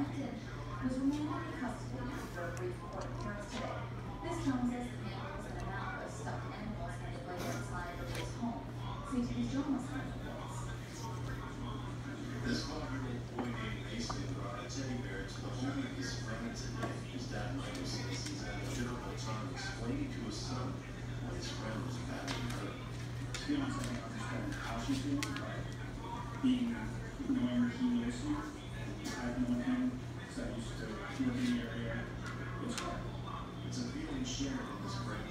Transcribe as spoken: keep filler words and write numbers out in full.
arrested, was remanded in custody after a brief court appearance today. This time says the man was an amount of stuffed animals that he laid inside of his home. C T V's journalist reports. This five-year-old boy named Mason brought a teddy bear to the home of his friend today. His dad Michael says he's had a difficult time explaining to his son what his friend was badly hurt. To be honest, I don't understand how she's feeling, but being, knowing he lives here, I've known him, because I used to work in the area, it's hard. It's a feeling shared in this friend.